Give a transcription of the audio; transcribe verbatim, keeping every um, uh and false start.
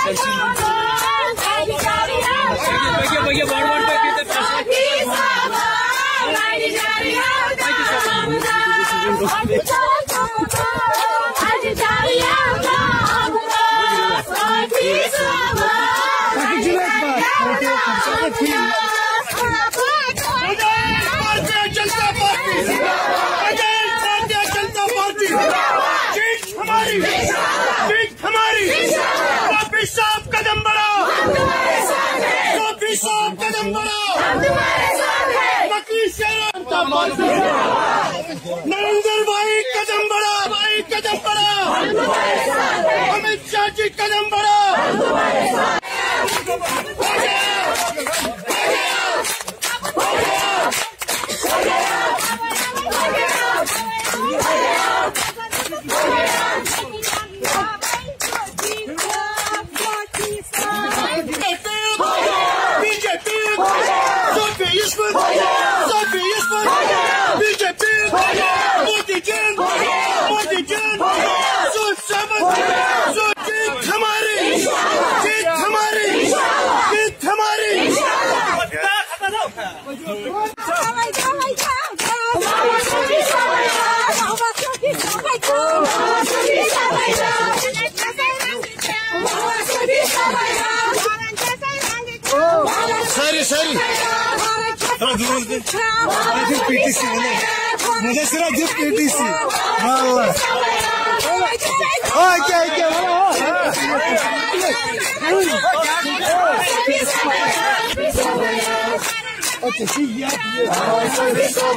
कदम बढ़ाओ, कदम बढ़ाओ, नरेंद्र भाई कदम बढ़ाओ, भाई कदम बढ़ाओ, अमित शाह जी कदम बढ़ाओ। बीजेपी मोदी जी मोदी जी जीत हमारी, जीत हमारी, जीत हमारी। सॉरी सॉरी पीटीसी मुझे सिर्फ जिस पीटीसी क्या क्या अच्छा ठीक है।